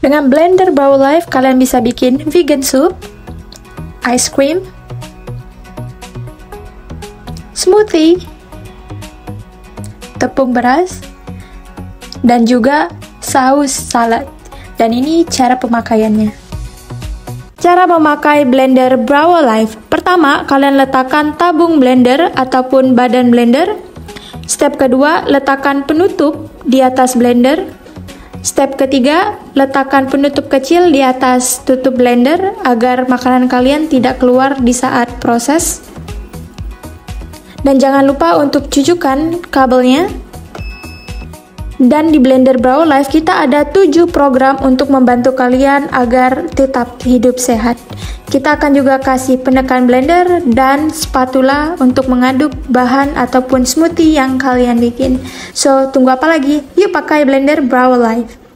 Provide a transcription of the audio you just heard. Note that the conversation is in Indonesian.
Dengan blender Brow Life, kalian bisa bikin vegan soup, ice cream, smoothie, tepung beras, dan juga saus salad. Dan ini cara pemakaiannya. Cara memakai blender Brow Life. Pertama, kalian letakkan tabung blender ataupun badan blender. Step kedua, letakkan penutup di atas blender. Step ketiga, letakkan penutup kecil di atas tutup blender agar makanan kalian tidak keluar di saat proses. Dan jangan lupa untuk cucukkan kabelnya. Dan di blender Brow Life kita ada 7 program untuk membantu kalian agar tetap hidup sehat. Kita akan juga kasih penekan blender dan spatula untuk mengaduk bahan ataupun smoothie yang kalian bikin. So, tunggu apa lagi? Yuk pakai blender Brow Life.